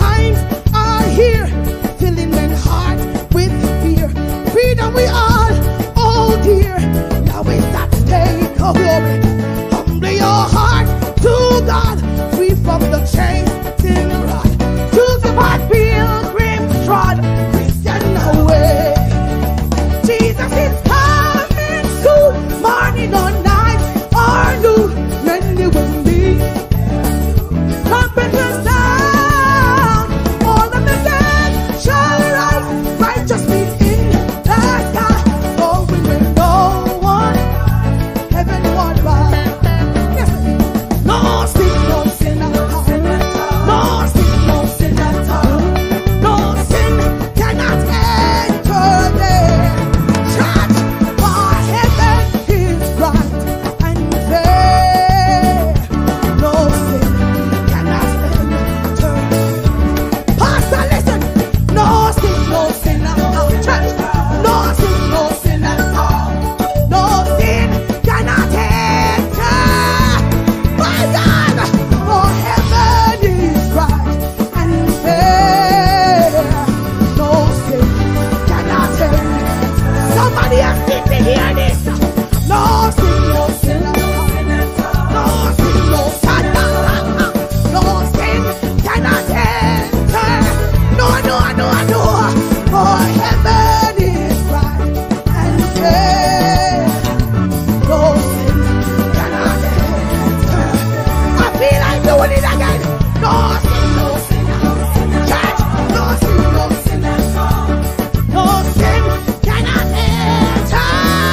times are here, filling men's heart with fear. Freedom we all, oh dear. Now it's at stake, oh glory. Humble your heart to God, free from the chains in rod. Choose the path pilgrims trod, Christian away. Jesus is coming soon, morning or night or noon, many will meet. Trumpet will sound, all of the dead shall rise, righteous meet in the sky. Oh, we will go on, heaven won't rise. Yes. No sin, no sin at all. No sin, no sin at all. No sin cannot enter there. Church, for heaven is right and fair. No sin cannot enter. Pastor, listen. No sin at all. Church, no sin at all. No sin cannot enter. My God, for heaven is right and fair. No sin cannot enter. Somebody else need to hear this. No sin at all. No sin, no sin at all. No sin cannot enter. No. For heaven is right and fair. No sin cannot enter. I feel like doing it again. No sin at all. Church, no sin at all. No sin cannot enter.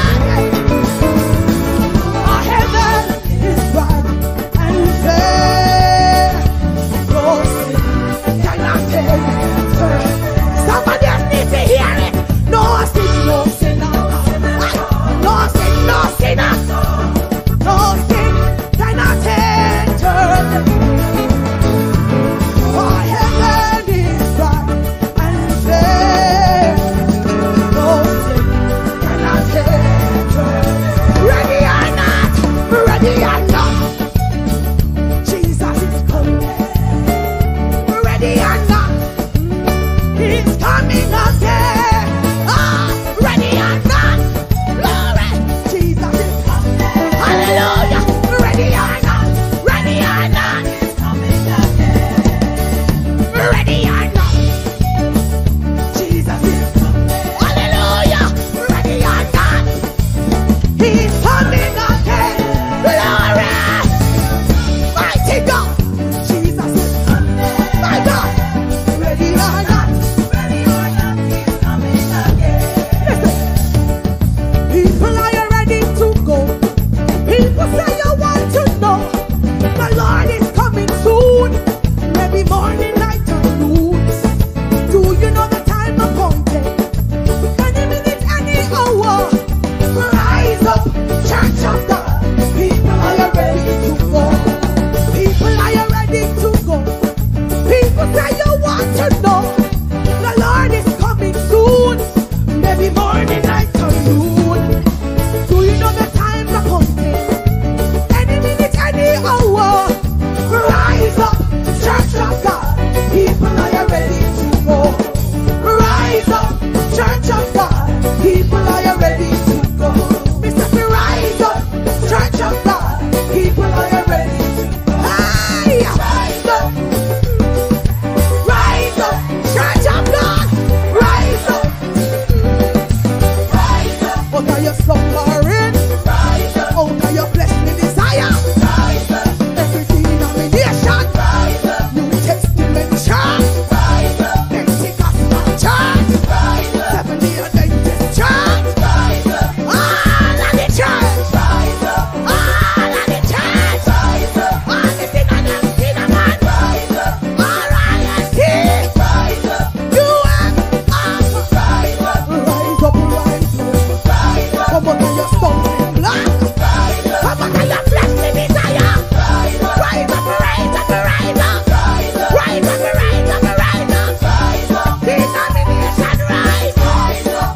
For heaven is right and fair. No sin cannot enter. Somebody else needs to hear it. No sin at all. No sin at all. No sin cannot enter. For heaven is right and fair. No sin cannot enter. Ready or not, Jesus is coming. Ready or not, He's coming again. Ah, ready or not, glory, Jesus is coming. Hallelujah. Ready or not, He's coming again. Ready or not, Jesus is coming. Hallelujah. Ready or not, He's coming again. Glory, mighty God, Jesus is coming. My God, ready or not, He's coming again. Listen, people, are you ready to go? People say you want to know. The Lord is coming soon, maybe morning, night, or noon. Do you know the time appointed? Any minute, any hour. Rise up, church of God. People, are you ready to go? People, are you ready to go? People say you want to know. The Lord is coming soon, maybe morning, night, or noon. Do you know the time appointed? Any minute, any hour. Rise up, church of God. People, are you ready to go? Rise up, church of God. People, are you ready to go? Mr. Rise up, church of God. People, are you ready to go? Hey! Rise up, church of God. Rise up, out of your suffering, out of your fleshly desire. Every denomination, New Testament church, Pentecostal church, Seventh-day Adventist church, all of the church, all of the church, all the thing and everything, man, all royalty, you and us, rise up, come on, your stumbling block, come on, your fleshly desire, rise up, rise up, rise up, rise up, denomination, rise up,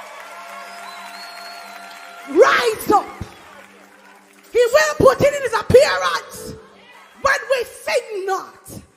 rise up. He will put it in his appeal. hear us when we think not.